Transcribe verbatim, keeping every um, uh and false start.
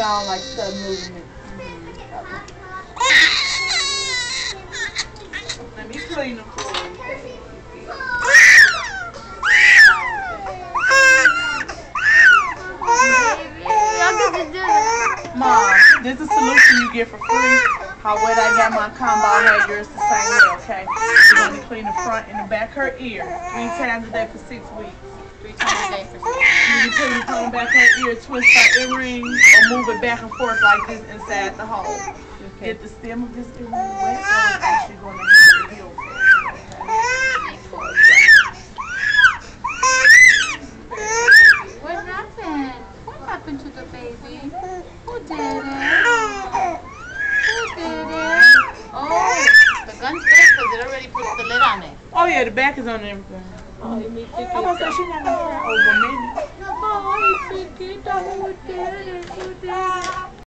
don't like sudden movement. Let me clean them for you. Mom, this is a solution you get for free. How wet I got my combine hair, yours the same way, okay? You're going to clean the front and the back of her ear three times a day for six weeks. Three times a day for six weeks. You clean the front and back of her ear, twist her earring, or move it back and forth like this inside the hole. Okay. Get the stem of this earring wet, so it's actually going to help you heal first, okay? What happened? What happened to the baby? Who did it? Who did it? Oh, the gun's good because it already puts the lid on it. Oh yeah, the back is on everything. Oh, it makes it. I'm gonna say she's not gonna cry over a minute. Oh, it's a kid. Who did it? Who did it?